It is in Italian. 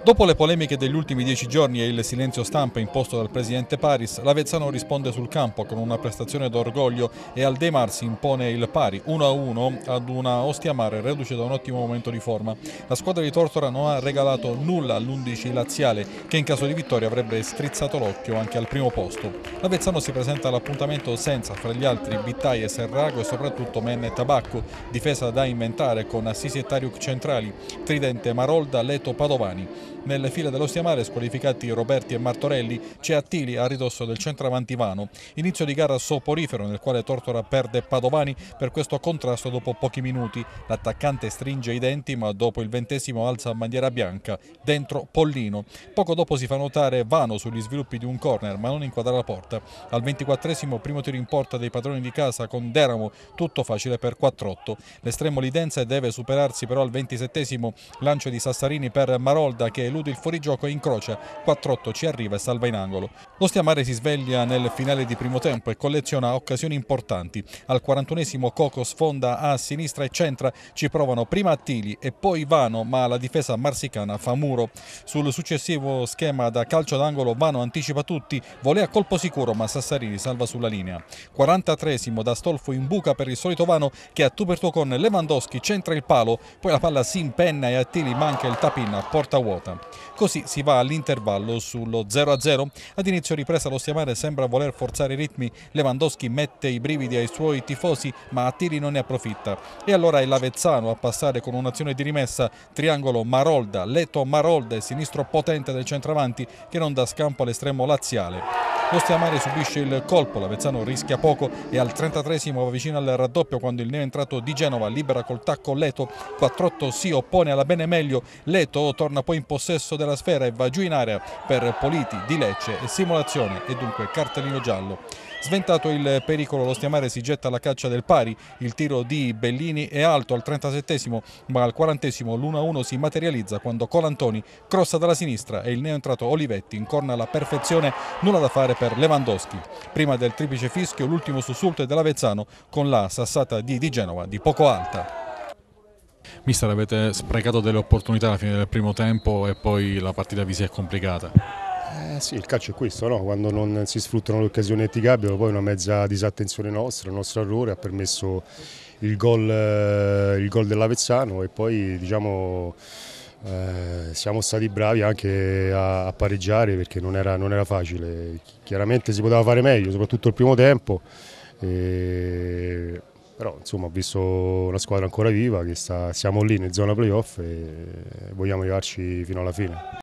Dopo le polemiche degli ultimi 10 giorni e il silenzio stampa imposto dal presidente Paris, l'Avezzano risponde sul campo con una prestazione d'orgoglio e al De Mar si impone il pari 1-1 ad una Ostia Mare reduce da un ottimo momento di forma. La squadra di Tortora non ha regalato nulla all'11 laziale che in caso di vittoria avrebbe strizzato l'occhio anche al primo posto. L'Avezzano si presenta all'appuntamento senza fra gli altri Bittai e Serrago e soprattutto Men e Tabacco, difesa da inventare con Assisi e Tariuk centrali, tridente Marolda, Leto, Padovani. Nelle file dell'Ostia Mare squalificati Roberti e Martorelli c'è Attili a ridosso del centravanti Vano. Inizio di gara soporifero nel quale Tortora perde Padovani per questo contrasto dopo pochi minuti. L'attaccante stringe i denti ma dopo il 20° alza bandiera bianca. Dentro Pollino. Poco dopo si fa notare Vano sugli sviluppi di un corner ma non inquadra la porta. Al 24° primo tiro in porta dei padroni di casa con Deramo, tutto facile per 4-8. L'estremo lidense deve superarsi però al 27° lancio di Sassarini per Marolda che elude il fuorigioco e incrocia, 4-8 ci arriva e salva in angolo. L'Ostia Mare si sveglia nel finale di primo tempo e colleziona occasioni importanti. Al 41° Coco sfonda a sinistra e centra, ci provano prima Attili e poi Vano, ma la difesa marsicana fa muro. Sul successivo schema da calcio d'angolo Vano anticipa tutti, volea colpo sicuro ma Sassarini salva sulla linea. 43° da Stolfo in buca per il solito Vano che a tu per tu con Lewandowski centra il palo, poi la palla si impenna e Attili manca il tap-in a porta vuota. Così si va all'intervallo sullo 0-0. Ad inizio ripresa l'Ostia Mare sembra voler forzare i ritmi, Lewandowski mette i brividi ai suoi tifosi ma Attili non ne approfitta. E allora è l'Avezzano a passare con un'azione di rimessa, triangolo Marolda, Leto Marolda e sinistro potente del centravanti che non dà scampo all'estremo laziale. L'Ostia Mare subisce il colpo, l'Avezzano rischia poco e al 33° va vicino al raddoppio quando il neoentrato di Genova libera col tacco Leto, 4-8 si oppone alla bene meglio, Leto torna poi in possesso della sfera e va giù in area per Politi di Lecce e simulazione e dunque cartellino giallo. Sventato il pericolo l'Ostia Mare si getta alla caccia del pari, il tiro di Bellini è alto al 37° ma al 40° l'1-1 si materializza quando Colantoni crossa dalla sinistra e il neoentrato Olivetti incorna alla perfezione, nulla da fare per Lewandowski. Prima del triplice fischio l'ultimo sussulto è dell'Avezzano con la sassata di Genova di poco alta. Mister, avete sprecato delle opportunità alla fine del primo tempo e poi la partita vi si è complicata. Sì, il calcio è questo, no? Quando non si sfruttano le occasioni che ti capitano, poi una mezza disattenzione nostra, il nostro errore ha permesso il gol dell'Avezzano e poi diciamo, siamo stati bravi anche a pareggiare perché non era facile. Chiaramente si poteva fare meglio, soprattutto il primo tempo. Però insomma ho visto una squadra ancora viva, che siamo lì in zona playoff e vogliamo arrivarci fino alla fine.